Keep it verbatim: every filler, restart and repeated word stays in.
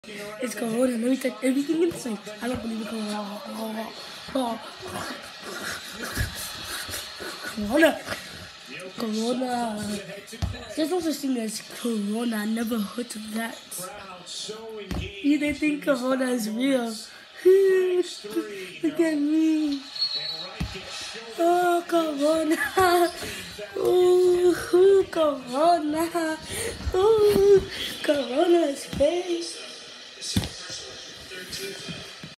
It's Corona. Let me take everything in sight. I don't believe it's Corona. Corona. Corona. There's no such thing as Corona. I never heard of that. You they think Corona is real. Look at me. Oh, Corona. Ooh, Corona. Ooh, Corona is fake.